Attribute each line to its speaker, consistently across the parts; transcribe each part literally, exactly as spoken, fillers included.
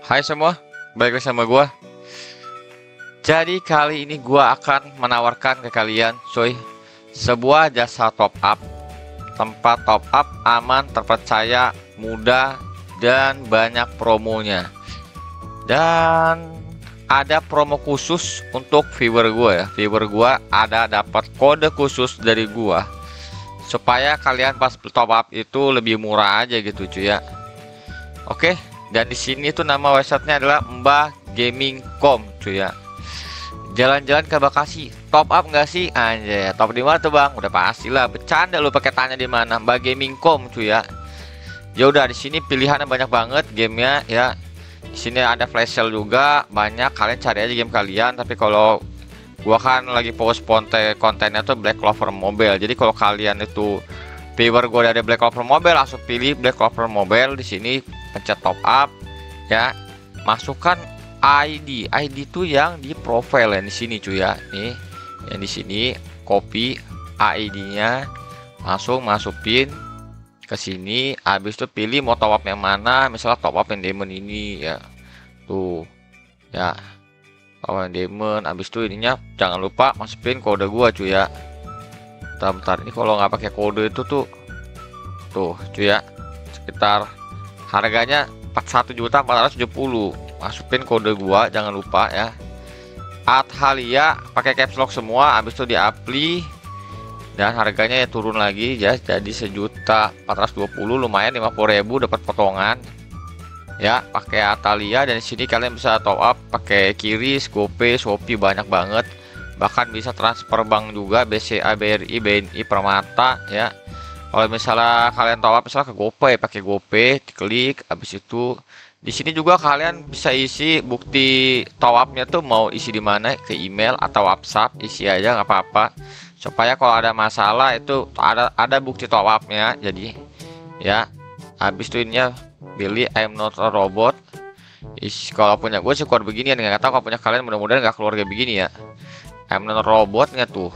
Speaker 1: Hai semua, balik lagi sama gua. Jadi kali ini gua akan menawarkan ke kalian, cuy, sebuah jasa top up, tempat top up aman, terpercaya, mudah, dan banyak promonya. Dan ada promo khusus untuk viewer gua ya. Viewer gua ada dapat kode khusus dari gua supaya kalian pas top up itu lebih murah aja gitu, cuy ya. Oke. Dan di sini tuh nama websitenya adalah Mbah Gaming titik com, cuy ya. Jalan-jalan ke Bekasi, top up nggak sih? Anjay, top di mana tuh bang? Udah pastilah, bercanda lu pakai tanya di mana? Mbah Gaming titik com, cuy ya. Ya udah, di sini pilihannya banyak banget gamenya ya. Di sini ada flash sale juga banyak, kalian cari aja game kalian. Tapi kalau gua kan lagi post konten kontennya tuh Black Clover Mobile. Jadi kalau kalian itu viewer gue dari Black Clover Mobile, langsung pilih Black Clover Mobile. Di sini pencet top up ya, masukkan I D. I D itu yang di profile yang di sini, cuy ya. Nih, yang di sini copy I D-nya, langsung masukin ke sini. Habis itu pilih mau top up yang mana, misalnya top up yang diamond ini ya. Tuh. Ya. Top up yang diamond. Habis itu ininya jangan lupa masukin kode gua, cuy ya. Bentar, ini kalau nggak pakai kode itu tuh tuh cuy ya, sekitar harganya empat puluh satu juta empat ratus tujuh puluh. Masukin kode gua jangan lupa ya, Athalia pakai caps lock semua. Habis itu di apply dan harganya ya turun lagi ya, jadi sejuta empat ratus dua puluh, lumayan lima puluh ribu dapat potongan ya, pakai Athalia. Dan di sini kalian bisa top up pakai Kiris, GoPay, Shopee, banyak banget. Bahkan bisa transfer bank juga, B C A, B R I, B N I, Permata ya. Kalau misalnya kalian top up misalnya ke GoPay, pakai GoPay, diklik. Habis itu di sini juga kalian bisa isi bukti top upnya tuh mau isi di mana, ke email atau WhatsApp, isi aja nggak apa-apa. Supaya kalau ada masalah itu ada ada bukti top upnya. Jadi ya, habis itu ininya pilih I'm not a robot. Is kalau punya gue sih keluar beginian, nggak tahu kalau punya kalian, mudah-mudahan nggak keluar kayak begini ya. I'm not a robotnya tuh.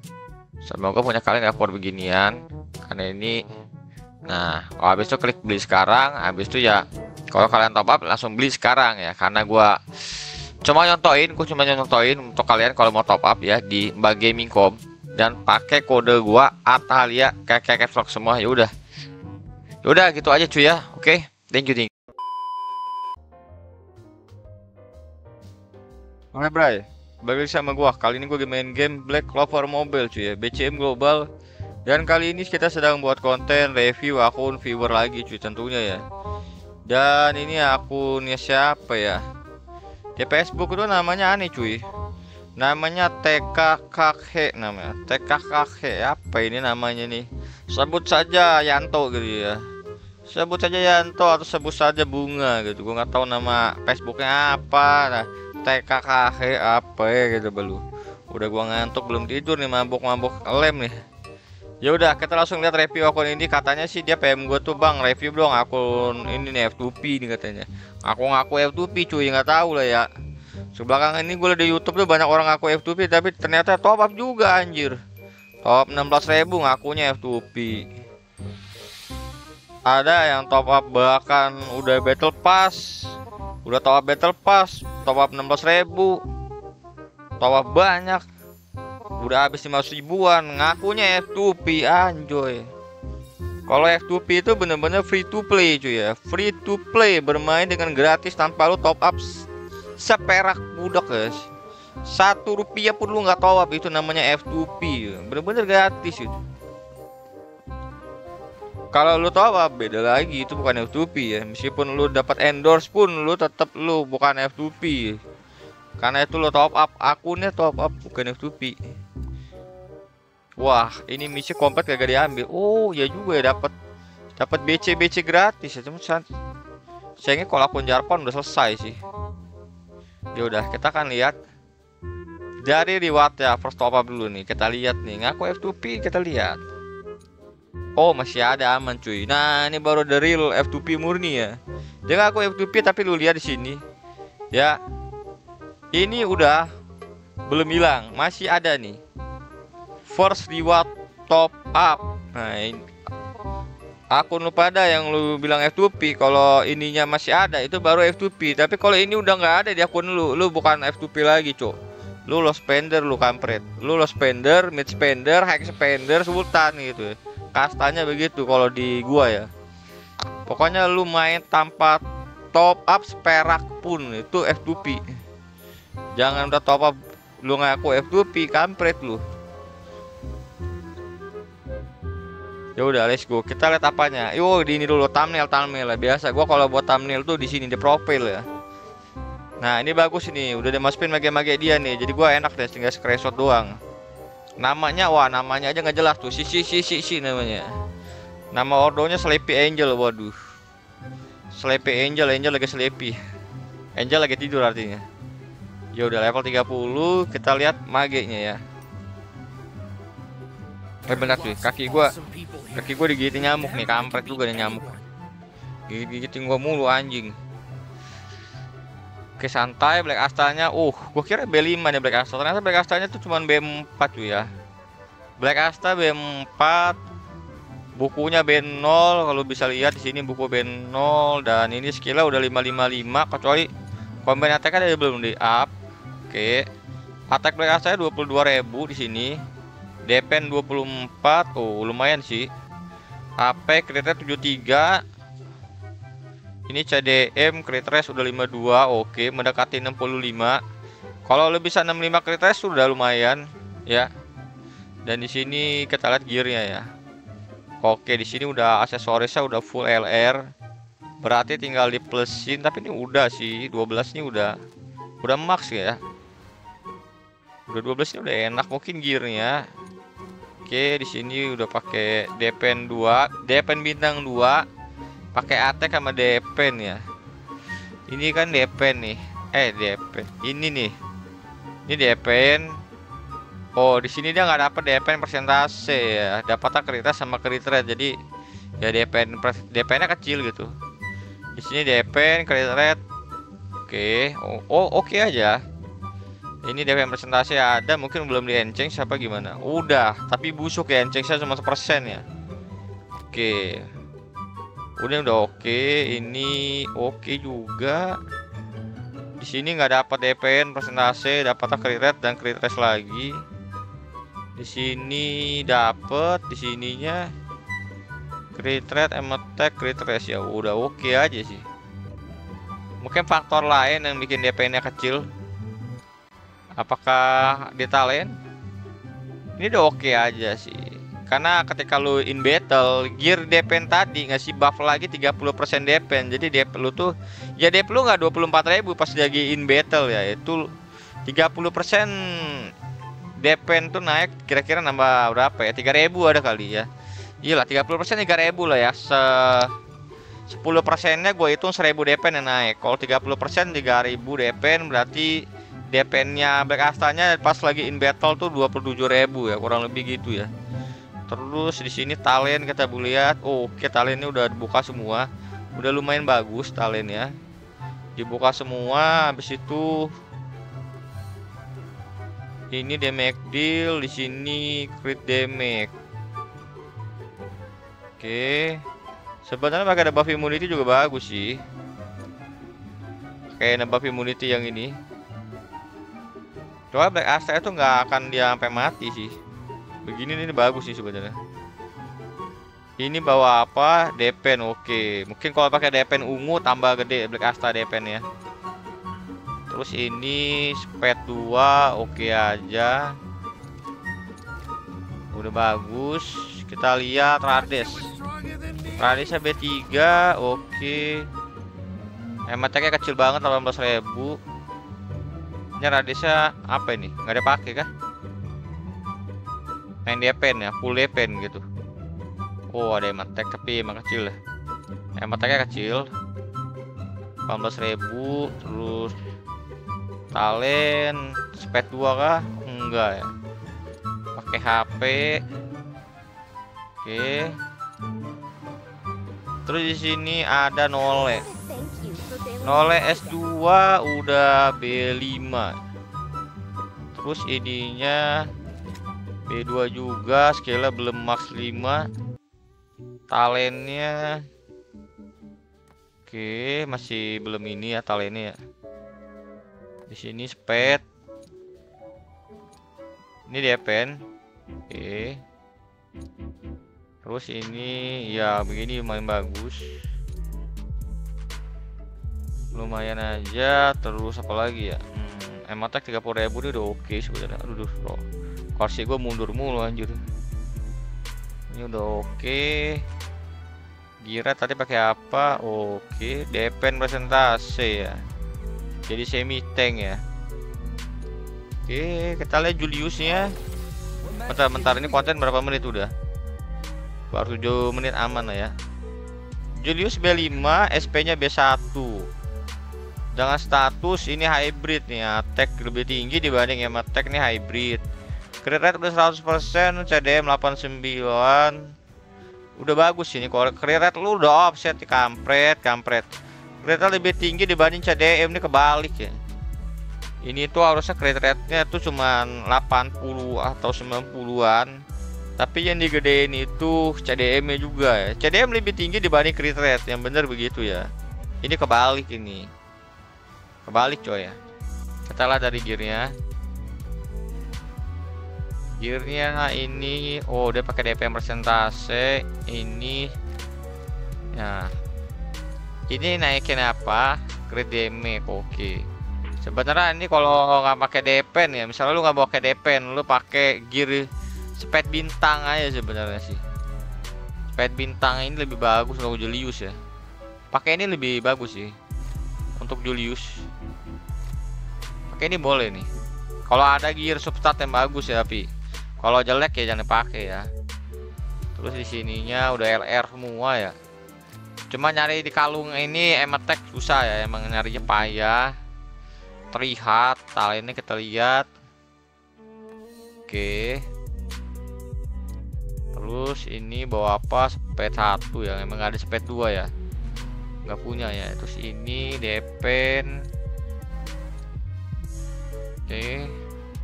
Speaker 1: Semoga punya kalian nggak keluar beginian. Karena ini, nah, kalau habis itu klik beli sekarang. Habis itu ya, kalau kalian top up langsung beli sekarang ya. Karena gua cuma nyontoin, gua cuma nyontoin untuk kalian kalau mau top up ya di Mbah Gaming titik com dan pakai kode gua Athalia kayak vlog semua. Ya udah, ya udah gitu aja cuy ya. Oke, thank you, thank you. Oke bray, balik sama gua. Kali ini gua main game Black Clover Mobile cuy ya, B C M Global. Dan kali ini kita sedang buat konten review akun viewer lagi cuy tentunya ya. Dan ini akunnya siapa ya? Di Facebook itu namanya aneh cuy. Namanya T K K H namanya. T K K H apa ini namanya nih? Sebut saja Yanto gitu ya. Sebut saja Yanto atau sebut saja Bunga gitu. Gua nggak tahu nama Facebooknya apa. Nah, T K K H apa ya gitu belum. Udah gua ngantuk, belum tidur nih, mabuk-mabuk lem nih. Ya udah, kita langsung lihat review akun ini. Katanya sih dia P M gue tuh, bang review dong akun ini nih, F dua P nih katanya. Aku ngaku F dua P cuy, nggak tahu lah ya. Sebelakangan ini gue liat di YouTube tuh banyak orang ngaku F dua P, tapi ternyata top up juga anjir. Top enam belas ribu ngakunya F dua P. Ada yang top up bahkan udah battle pass, udah top up battle pass, top up enam belas ribu, top up banyak. Udah habis lima ratus ribuan ngakunya F dua P anjoy. Kalau F dua P itu bener-bener free to play cuy ya, free to play, bermain dengan gratis tanpa lu top up seperak budak guys. Satu rupiah pun lu nggak top up, itu namanya F dua P, bener-bener gratis itu. Kalau lu top up beda lagi, itu bukan F dua P ya. Meskipun lu dapat endorse pun lu tetap lu bukan F dua P. Karena itu lo top up, akunnya top up bukan F dua P. Wah, ini misi komplit gak diambil. Oh, ya juga ya, dapat dapat B C B C gratis ya. Cuma sayangnya kalau akun Jarpon udah selesai sih. Ya udah, kita akan lihat dari reward ya, first top up dulu nih. Kita lihat nih, ngaku F dua P, kita lihat. Oh, masih ada, aman cuy. Nah, ini baru the real F dua P murni ya. Dia ngaku F dua P tapi lu lihat di sini. Ya. Ini udah belum hilang, masih ada nih. First reward top up. Nah, ini akun lu pada yang lu bilang F dua P, kalau ininya masih ada itu baru F dua P. Tapi kalau ini udah nggak ada di akun lu, lu bukan F dua P lagi, cok. Lu low spender, lu kampret. Lu low spender, mid spender, high spender, sultan gitu. Kastanya begitu kalau di gua ya. Pokoknya lu main tanpa top up seperak pun itu F dua P. Jangan udah top up lu ngaku F dua P, kampret lu. Ya udah, let's go. Kita lihat apanya. Yo, di ini dulu thumbnail, thumbnail lah. Biasa gua kalau buat thumbnail tuh di sini di profil ya. Nah, ini bagus ini. Udah dimasukin mage-mage dia nih. Jadi gua enak deh tinggal screenshot doang. Namanya, wah namanya aja nggak jelas tuh. Si si si si si namanya. Nama ordonya Sleepy Angel. Waduh. Sleepy Angel, Angel lagi sleepy. Angel lagi tidur artinya. Ya udah level tiga puluh, kita lihat magenya ya. Eh benar sih, kaki gua kaki gua digigit nyamuk nih, kampret juga nih nyamuk. Gigit-gigitin gua mulu anjing. Oke, santai. Black Asta-nya, uh, gua kira B lima nih Black Asta. Ternyata Black Asta-nya tuh cuma B empat cuy ya. Black Asta B empat. Bukunya B nol, kalau bisa lihat di sini buku B nol, dan ini skillnya udah lima lima lima, kecuali combine attack ada belum di up. Oke. Attack Black Asta dua puluh dua ribu di sini. Defense dua puluh empat. Oh, lumayan sih. H P crit rate tujuh puluh tiga. Ini C D M crit rate sudah lima puluh dua. Oke, mendekati enam puluh lima. Kalau lebih bisa enam puluh lima crit rate sudah lumayan ya. Dan di sini kita lihat gearnya ya. Oke, di sini udah aksesorisnya udah full L R. Berarti tinggal di plusin, tapi ini udah sih dua belas ini udah udah max ya. Udah dua belas ini udah enak, mungkin gearnya. Oke, di sini udah pakai Depen dua, Depen bintang dua, pakai attack sama Depen ya. Ini kan Depen nih. Eh, Depen. Ini nih. Ini Depen. Oh, di sini dia nggak dapat Depen persentase ya. Dapatnya crit rate sama crit rate. Jadi ya Depen Depennya kecil gitu. Di sini Depen crit rate. Oke. Oh, oh oke aja. Ini D P presentasi ada, mungkin belum di enceng siapa gimana. Udah, tapi busuk ya, enceng saya cuma sepersen ya. Oke. Udah udah oke, ini oke juga. Di sini nggak dapat D P N presentasi, dapat crit rate dan crit rate lagi. Di sini dapat, di sininya crit rate, attack, crit rate ya udah oke aja sih. Mungkin faktor lain yang bikin D P N-nya kecil. Apakah di talent? Ini udah oke aja sih. Karena ketika lu in battle, gear D P N tadi ngasih buff lagi tiga puluh persen D P N. Jadi D P lu tuh ya D P lu nggak dua puluh empat ribu pas lagi in battle ya. Itu tiga puluh persen D P N tuh naik kira-kira nambah berapa ya? tiga ribu ada kali ya. Iyalah tiga puluh persen tiga ribu lah ya. Se sepuluh persennya gue hitung seribu D P N yang naik. Kalau tiga puluh persen tiga ribu D P N berarti D P N-nya Black Asta-nya pas lagi in battle tuh dua puluh tujuh ribu ya, kurang lebih gitu ya. Terus di sini talent kita boleh lihat. Oh, oke, talentnya udah dibuka semua. Udah lumayan bagus talentnya. Dibuka semua. Habis itu ini damage deal, di sini crit damage. Oke. Sebenarnya pakai ada buff immunity juga bagus sih. Kayak ada buff immunity yang ini. Coba Black Asta itu nggak akan dia sampai mati sih. Begini ini bagus sih sebenarnya. Ini bawa apa? D P N. Oke. Mungkin kalau pakai D P N ungu tambah gede Black Asta D P N ya. Terus ini speed dua oke aja. Udah bagus. Kita lihat Rades. Radesnya B tiga oke. Ematnya kecil banget delapan belas ribu. Ini Radesnya apa ini? Nggak ada pakai kah? Main D P N ya, full D P N gitu. Oh, ada emat tapi emang kecil ya. Ematnya kecil. delapan belas ribu. Terus talent speed dua kah? Enggak ya. Pakai H P. Oke. Terus di sini ada Nole. Nole S dua udah B lima. Terus ininya B dua juga, skillnya belum max lima. Talentnya oke, masih belum ini ya talentnya ya. Di sini speed. Ini depen. Oke. Terus ini ya begini lumayan bagus. Lumayan aja. Terus apa lagi ya? Hmm, Ematek tiga puluh ribu ini udah oke sebenarnya. Aduh, bro. Kursi gue mundur mulu anjir. Ini udah oke. Gira tadi pakai apa? Oke, depen presentase ya. Jadi semi tank ya. Oke, kita lihat Juliusnya. Bentar-bentar ini konten berapa menit udah? Baru tujuh menit aman lah ya. Julius B lima, S P-nya B satu. Dengan status ini hybrid nih, attack lebih tinggi dibanding Ematek nih hybrid. Crit rate udah seratus persen, C D M delapan puluh sembilan. Udah bagus ini. Kalau crit rate lu udah offset di kampret, kampret. Crit rate lebih tinggi dibanding C D M, ini kebalik ya. Ini tuh harusnya crit rate-nya tuh cuman delapan puluh atau sembilan puluhan. Tapi yang digedein itu C D M-nya juga ya. C D M lebih tinggi dibanding crit rate, yang bener begitu ya. Ini kebalik ini. Kebalik coy ya. Kita lihat dari gearnya. Gearnya ini, oh dia pakai D P M persentase. Ini, nah, ini naikin apa? Crit damage, oke. Sebenarnya ini kalau nggak pakai depen ya, misalnya lu nggak pakai depen, lu pakai gear speed bintang aja sebenarnya sih. Speed bintang ini lebih bagus untuk Julius ya. Pakai ini lebih bagus sih untuk Julius. Pakai ini boleh nih. Kalau ada gear substat yang bagus ya, tapi kalau jelek ya jangan dipakai ya. Terus di sininya udah L R semua ya. Cuma nyari di kalung ini Ematek susah ya, emang nyarinya payah. Terlihat, talentnya kita lihat. Oke. Terus ini bawa apa? Speed satu ya, emang gak ada speed dua ya. Nggak punya ya. Terus ini depen. Oke.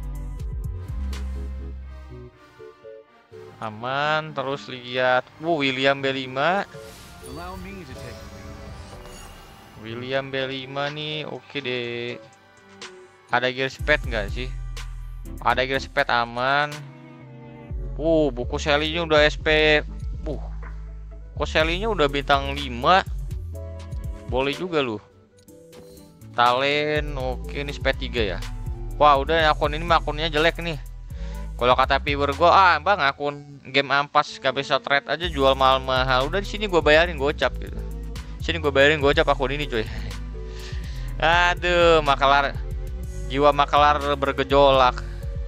Speaker 1: Aman. Terus lihat, wow, William B lima. William B lima nih oke deh. Ada gear speed nggak sih? Ada gear speed aman. Uh, buku Sally-nya udah S P. Uh, buku Sally-nya udah bintang lima. Boleh juga loh. Talent oke, ini speed tiga ya. Wah, udah akun ini akunnya jelek nih. Kalau kata viewer gue, ah bang akun game ampas gak bisa trade aja jual mahal-mahal. Udah di sini gue bayarin gocap gitu. Sini gue bayarin gocap akun ini coy. Aduh, makelar. Jiwa makelar bergejolak.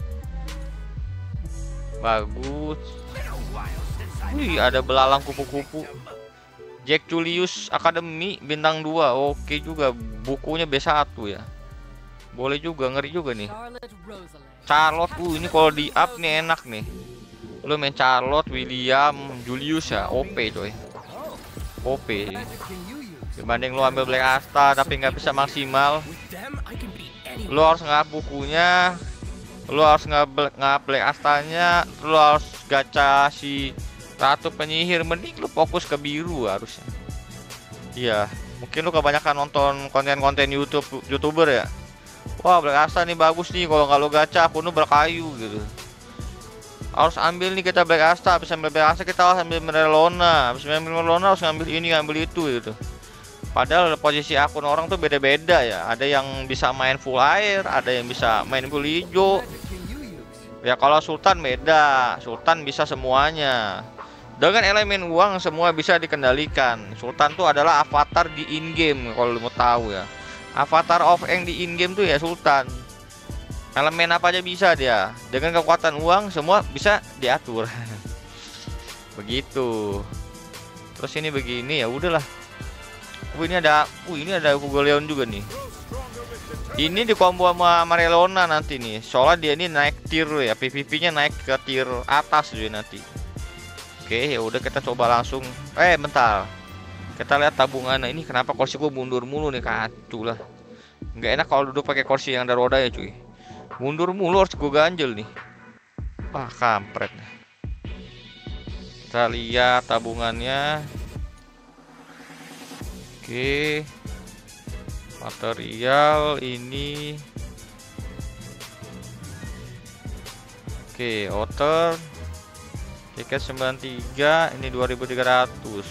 Speaker 1: Bagus. Wih, ada belalang kupu-kupu. Jack Julius Academy bintang dua. Oke juga, bukunya B satu ya. Boleh juga, ngeri juga nih. Charlotte, uh ini kalau di up nih enak nih. Lu main Charlotte, William, Julius ya, O P coy. O P. Dibanding lu ambil Black Asta tapi nggak bisa maksimal. Lu harus ngap bukunya, lu harus ngap Black Astanya, lu harus gacha si Ratu Penyihir. Mending lu fokus ke biru harusnya. Iya, mungkin lu kebanyakan nonton konten-konten YouTube YouTuber ya. Wah, Black Asta nih bagus nih, kalau nggak lu gacha akun lu berkayu gitu. Harus ambil nih kita Black Asta, habis ambil Black Asta kita harus ambil Merelona, habis ambil Merelona harus ngambil ini ngambil itu gitu. Padahal posisi akun orang tuh beda-beda ya. Ada yang bisa main full air, ada yang bisa main full hijau. Ya kalau Sultan beda, Sultan bisa semuanya. Dengan elemen uang semua bisa dikendalikan. Sultan tuh adalah avatar di in game kalau lu mau tahu ya. Avatar of Eng di in game tuh ya Sultan. Elemen apa aja bisa dia. Dengan kekuatan uang semua bisa diatur. Begitu. Terus ini begini ya udahlah. Uh, ini ada, uh ini ada Hugo Leon juga nih. Ini di combo sama Marelona nanti nih. Soalnya dia ini naik tier ya, P V P-nya naik ke tier atas juga nanti. Oke, ya udah kita coba langsung. Eh, bentar. Kita lihat tabungan. Ini kenapa kursi gue mundur mulu nih, kacau lah. Nggak enak kalau duduk pakai kursi yang ada roda ya, cuy. Mundur mulu harus gue ganjel nih. Wah, kampret. Kita lihat tabungannya. Oke. Material ini. Oke, outer. Tiket sembilan puluh tiga, ini dua ribu tiga ratus.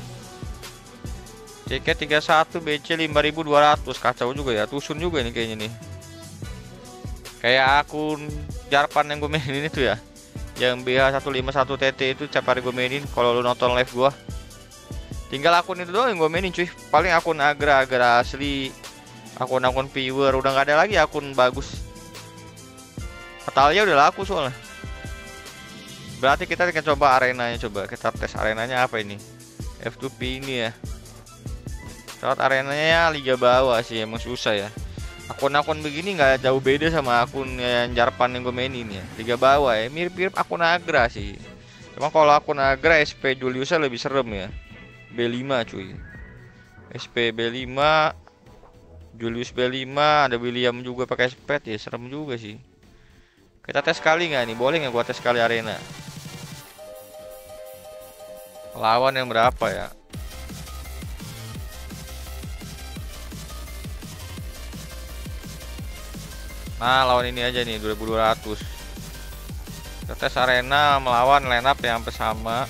Speaker 1: Tiket tiga puluh satu B C lima ribu dua ratus. Kacau juga ya, tusun juga ini kayaknya nih. Kayak akun Jarpan yang gue mainin itu ya, yang B H satu lima satu T T itu tiap hari gue mainin. Kalau lu nonton live gue, tinggal akun itu doang yang gue mainin cuy. Paling akun agra-agra asli, akun-akun viewer, udah nggak ada lagi akun bagus. Atalia udah laku soalnya. Berarti kita akan coba arenanya, coba kita tes arenanya apa ini. F dua P ini ya. Saat arenanya liga bawah sih, emang susah ya. Akun-akun begini nggak jauh beda sama akun yang Jarpan yang gue mainin ya. Liga bawah ya, mirip-mirip akun agra sih. Cuma kalau akun agra S P Juliusnya lebih serem ya. B lima cuy. S P B lima, Julius B lima, ada William juga pakai spet ya, serem juga sih. Kita tes kali nggak nih? Boleh nggak gua tes kali arena? Lawan yang berapa ya? Nah, lawan ini aja nih, dua ribu dua ratus. Kita tes arena melawan line up yang hampir sama.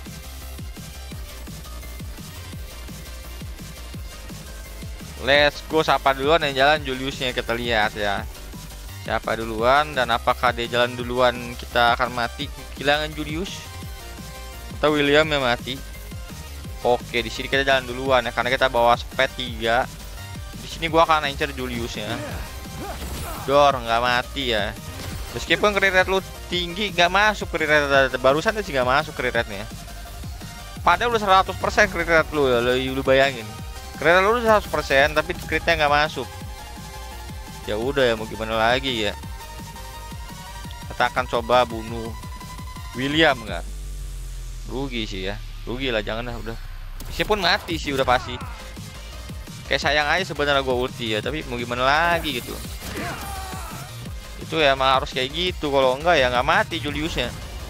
Speaker 1: Let's go, siapa duluan yang jalan? Juliusnya kita lihat ya. Siapa duluan dan apakah dia jalan duluan kita akan mati kehilangan Julius atau William yang mati. Oke, di sini kita jalan duluan ya karena kita bawa spet tiga. Di sini gua akan incer Juliusnya. Dor nggak mati ya. Meskipun crit rate lu tinggi nggak masuk crit rate, barusan sih nggak masuk crit rate-nya. Padahal udah seratus persen crit rate lu ya, lu, lu bayangin. Crit rate lu udah seratus persen tapi critnya nggak masuk. Ya udah ya, mau gimana lagi ya. Kita akan coba bunuh William kan. Rugi sih ya, rugi lah, jangan lah udah. Meskipun mati sih udah pasti. Kayak sayang aja sebenarnya gua ulti ya, tapi mau gimana lagi gitu. Itu ya emang harus kayak gitu, kalau enggak ya nggak mati Juliusnya.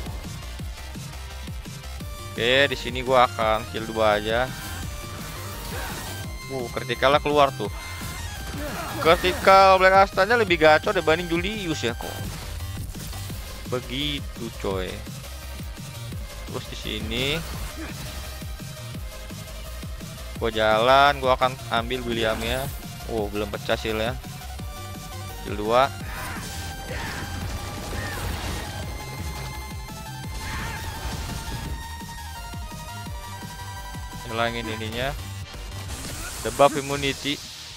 Speaker 1: Oke, di sini gua akan kill dua aja. Uh, kritikalnya keluar tuh. Vertikal Black Astanya lebih gacor dibanding Julius ya kok. Begitu coy. Terus di sini gua jalan, gua akan ambil Williamnya. Oh, belum pecah shield ya. Shield dua. Hilangin ininya. Debuff immunity.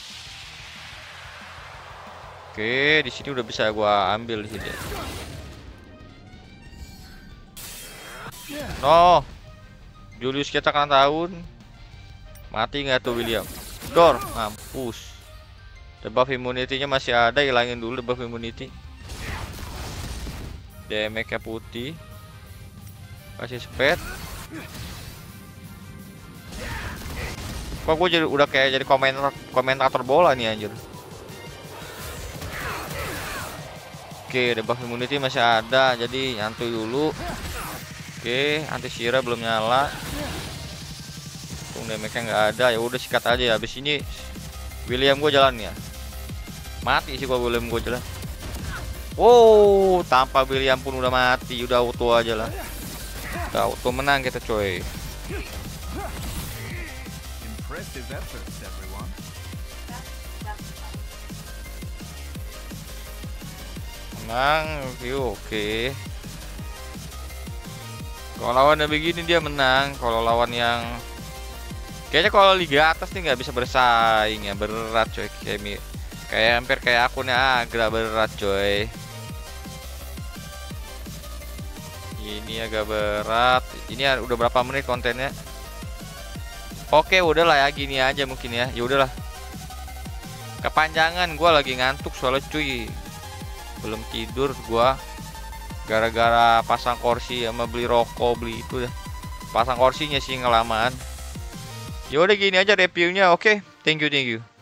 Speaker 1: Oke, di sini udah bisa gua ambil di sini. No, Julius kita kan tahun. Mati nggak tuh William? Dor, mampus. Debuff immunity-nya masih ada, hilangin dulu debuff immunity. Damage-nya putih. Kasih spet. Kok gue jadi udah kayak jadi komentator komentator bola nih anjir. Oke, debuff immunity masih ada, jadi nyantuy dulu. Oke, anti Shira belum nyala. Tung damage-nya nggak ada, ya udah sikat aja ya. Habis ini William gue jalan ya. Mati sih kalau William gue jalan. Wow, tanpa William pun udah mati, udah auto aja lah. Udah auto menang kita coy.
Speaker 2: Impressive efforts, everyone.
Speaker 1: Menang, yuk, oke. Kalau lawannya begini dia menang. Kalau lawan yang kayaknya kalau liga atas nih nggak bisa bersaing ya, berat coy. Kayak kayak hampir kayak akunnya agak berat coy. Ini agak berat. Ini udah berapa menit kontennya? Oke, udahlah ya, gini aja mungkin ya. Ya udahlah. Kepanjangan, gua lagi ngantuk soalnya cuy. Belum tidur gua gara-gara pasang kursi sama beli rokok, beli itu dah. Pasang kursinya sih ngelamaan. Ya udah gini aja reviewnya. Oke, thank you thank you.